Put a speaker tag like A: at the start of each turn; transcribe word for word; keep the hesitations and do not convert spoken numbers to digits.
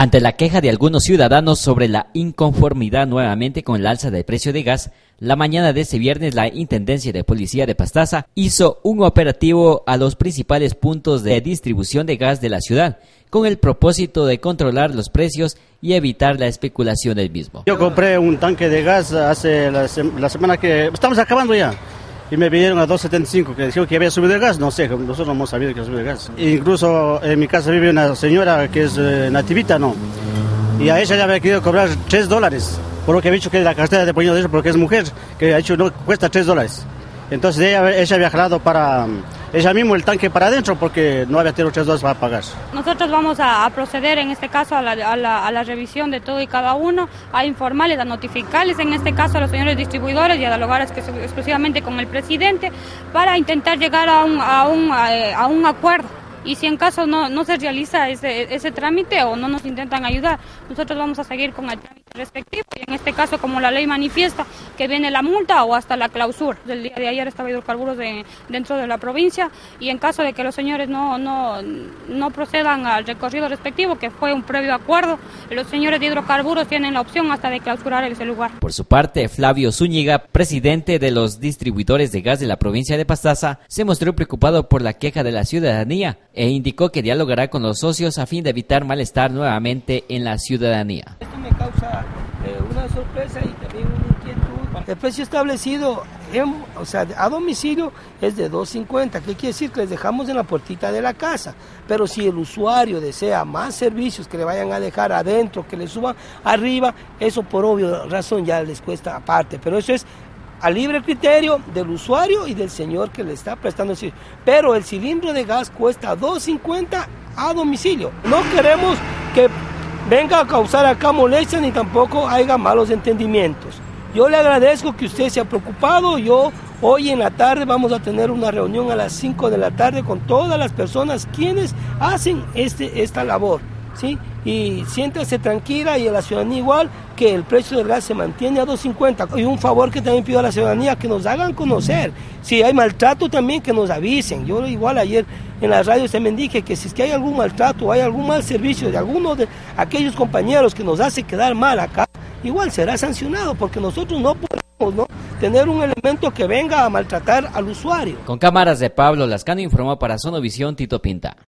A: Ante la queja de algunos ciudadanos sobre la inconformidad nuevamente con el alza del precio de gas, la mañana de este viernes la Intendencia de Policía de Pastaza hizo un operativo a los principales puntos de distribución de gas de la ciudad, con el propósito de controlar los precios y evitar la especulación del mismo.
B: Yo compré un tanque de gas hace la, la semana que estamos acabando ya. Y me vinieron a dos setenta y cinco, que dijeron que había subido el gas. No sé, nosotros no hemos sabido que ha subido el gas. E incluso en mi casa vive una señora que es eh, nativita, ¿no? Y a ella le había querido cobrar tres dólares, por lo que ha dicho que la cartera de puño de eso, porque es mujer, que ha dicho no cuesta tres dólares. Entonces ella, ella había jalado para ella mismo el tanque para adentro porque no había tenido tres dólares para pagar.
C: Nosotros vamos a, a proceder en este caso a la, a, la, a la revisión de todo y cada uno, a informarles, a notificarles en este caso a los señores distribuidores y a dialogar exclusivamente con el presidente para intentar llegar a un, a un, a, a un acuerdo. Y si en caso no, no se realiza ese, ese trámite o no nos intentan ayudar, nosotros vamos a seguir con el trámite respectivo y en este caso como la ley manifiesta que viene la multa o hasta la clausura. El día de ayer estaba hidrocarburos de, dentro de la provincia y en caso de que los señores no, no, no procedan al recorrido respectivo, que fue un previo acuerdo, los señores de hidrocarburos tienen la opción hasta de clausurar ese lugar.
A: Por su parte, Flavio Zúñiga, presidente de los distribuidores de gas de la provincia de Pastaza, se mostró preocupado por la queja de la ciudadanía e indicó que dialogará con los socios a fin de evitar malestar nuevamente en la ciudadanía.
D: Esto me causa eh, una sorpresa y también una inquietud. El precio establecido en, o sea, a domicilio es de dos cincuenta, ¿qué quiere decir? Que les dejamos en la puertita de la casa, pero si el usuario desea más servicios que le vayan a dejar adentro, que le suban arriba, eso por obvio razón ya les cuesta aparte, pero eso es a libre criterio del usuario y del señor que le está prestando el servicio. Pero el cilindro de gas cuesta dos cincuenta a domicilio. No queremos que venga a causar acá molestia ni tampoco haya malos entendimientos. Yo le agradezco que usted se ha preocupado. Yo hoy en la tarde vamos a tener una reunión a las cinco de la tarde con todas las personas quienes hacen este, esta labor, ¿sí? Y siéntase tranquila y a la ciudadanía igual que el precio del gas se mantiene a dos cincuenta. Y un favor que también pido a la ciudadanía, que nos hagan conocer. Si hay maltrato también que nos avisen. Yo igual ayer en las radios también dije que si es que hay algún maltrato o hay algún mal servicio de alguno de aquellos compañeros que nos hace quedar mal acá, igual será sancionado porque nosotros no podemos, ¿no?, tener un elemento que venga a maltratar al usuario.
A: Con cámaras de Pablo Lascano informó para Sonovisión Tito Pinta.